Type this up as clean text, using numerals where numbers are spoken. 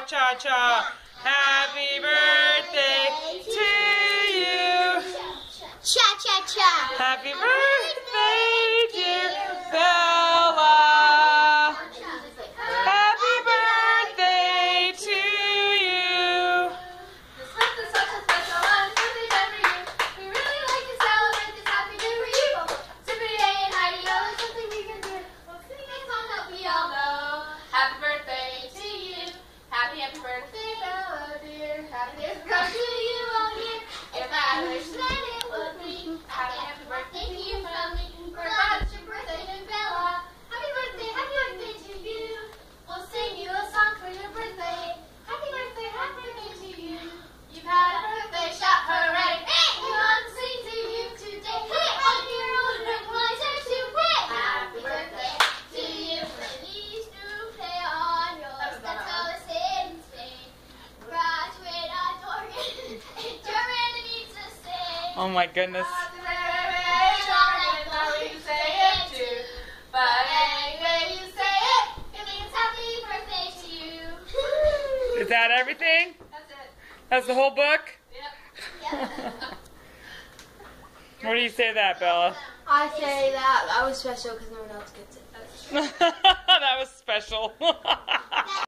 cha-cha. Happy birthday to you. Cha-cha-cha. Happy birthday, dear Bella. Happy birthday to you. This month is such a special one, something done for you. We really like to celebrate this happy day for you. Tiffany and Heidi, there's something we can do. Well, sing a song that we all know. Happy birthday to you. Happy birthday, Bella, dear. Happy birthday to you all year. If I wish that it would be. Happy birthday to you from me. Forgot it's your birthday to Bella. Happy birthday to you. We'll sing you a song for your birthday. Happy birthday to you. You've had a birthday shot, hooray! Hey! We want to sing to you today. Hey! On your own tranquilizer to hey! Happy birthday to you. Please do play on yours. That's how they say in Spain. Graduate at Oregon. And Germany needs to say. Oh my goodness. But anyway you say it, it means happy birthday to you. Is that everything? That's it. That's the whole book? Yep. What do you say to that, Bella? I say that was special because no one else gets it. That was special.